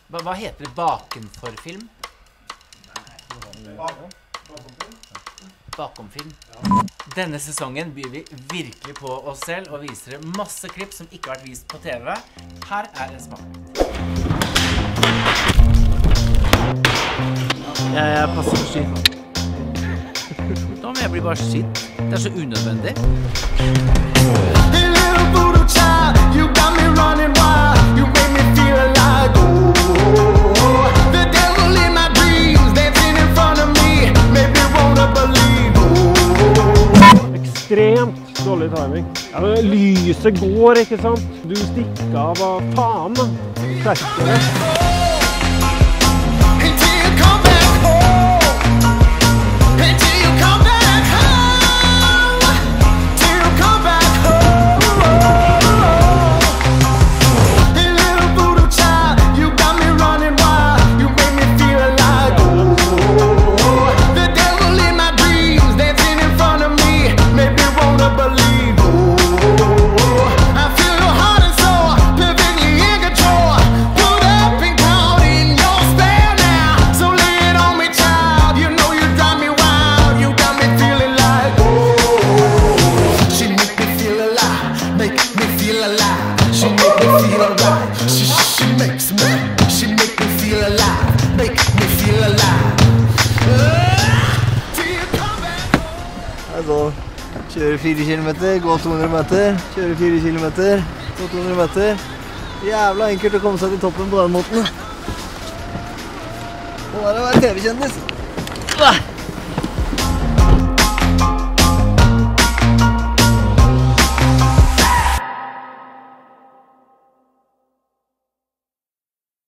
Hva heter det? Bakenfilm? Bakomfilm. Denne sesongen byr vi virkelig på oss selv og viser dere masse klipp som ikke har vært vist på TV. Her en smakebit. Jeg passer for skitt. Da må jeg bli bare skitt. Det så unødvendig. Ekstremt dårlig timing. Ja, lyset går, ikke sant? Du stikker av faen, da. Skjerper det. Kjøre 4 kilometer, gå 200 meter, kjøre 4 kilometer, gå 200 meter. Jævla enkelt å komme seg til toppen på den måten. Nå er det å være TV-kjendis.